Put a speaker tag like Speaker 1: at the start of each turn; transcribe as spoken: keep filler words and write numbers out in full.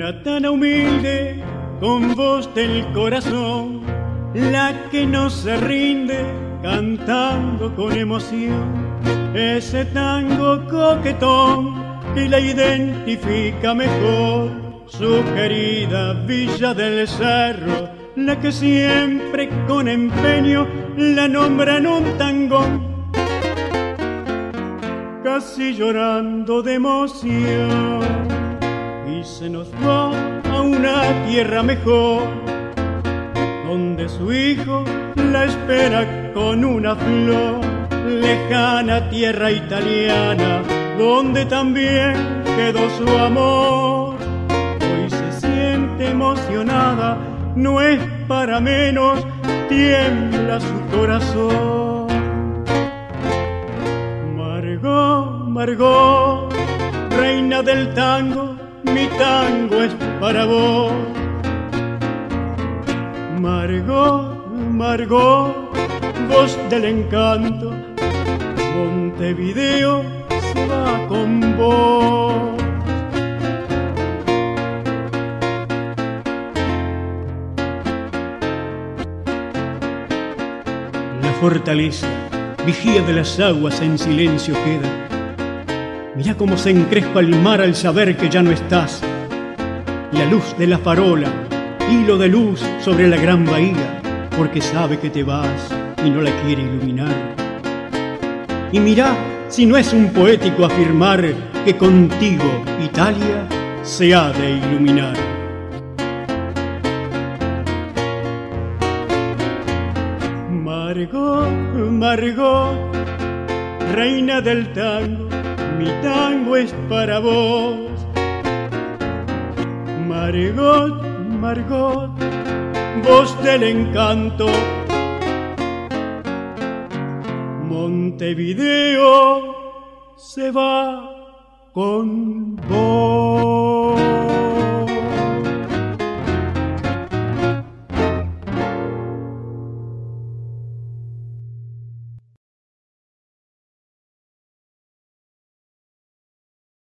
Speaker 1: Una tan humilde, con voz del corazón, la que no se rinde, cantando con emoción. Ese tango coquetón que la identifica mejor, su querida Villa del Cerro, la que siempre con empeño la nombra en un tangón, casi llorando de emoción. Y se nos va a una tierra mejor, donde su hijo la espera con una flor. Lejana tierra italiana, donde también quedó su amor. Hoy se siente emocionada, no es para menos, tiembla su corazón. Margot, Margot, reina del tango, mi tango es para vos. Margot, Margot, voz del encanto, Montevideo se va con vos. La fortaleza, vigía de las aguas, en silencio queda. Mirá cómo se encrespa el mar al saber que ya no estás. La luz de la farola, hilo de luz sobre la gran bahía, porque sabe que te vas y no la quiere iluminar. Y mirá si no es un poético afirmar que contigo Italia se ha de iluminar. Margot, Margot, reina del tango, mi tango es para vos. Margot, Margot, voz del encanto, Montevideo se va con vos.